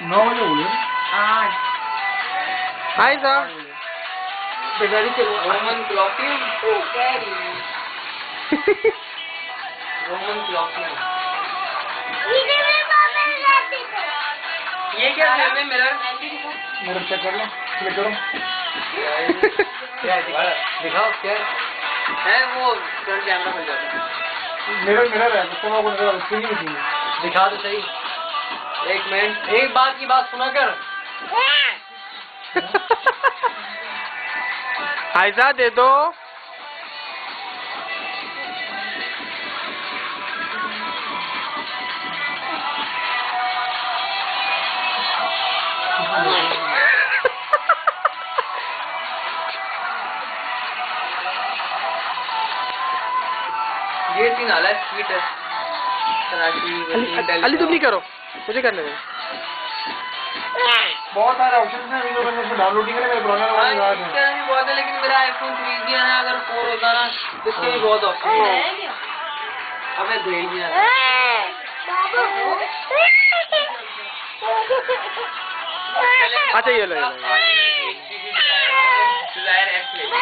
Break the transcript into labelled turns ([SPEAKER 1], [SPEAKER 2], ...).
[SPEAKER 1] 9 बजे बोले।
[SPEAKER 2] हाय साहब।
[SPEAKER 1] बेचारी चलो।
[SPEAKER 3] Roman clocking. Roman clocking. ये क्या है मिरर?
[SPEAKER 1] मिरर चेक कर लो, क्लिक करो।
[SPEAKER 3] क्या है? दिखाओ क्या है? वो फ्रंट कैमरा मिल जाता है।
[SPEAKER 1] मिरर है, उसको मैं नजर उसकी नहीं दिखी।
[SPEAKER 3] दिखा तो सही। एक मिनट, एक बात की बात सुना कर।
[SPEAKER 2] हाय साहब दे दो।
[SPEAKER 3] ये सीन अलग स्वीट है।
[SPEAKER 2] अली तुम नहीं करो, मुझे करने दो।
[SPEAKER 1] बहुत सारे ऑप्शन हैं, इन लोगों ने डाउनलोड ही करे मेरे पुराने वाले याद है।
[SPEAKER 3] इसके भी बहुत है, लेकिन मेरा आईफोन 3G है ना, अगर 4 होता ना तो इसके भी बहुत ऑप्शन है। अबे भेज दिया।
[SPEAKER 2] अच्छा ये लो।
[SPEAKER 3] डिजायर एक्स ले।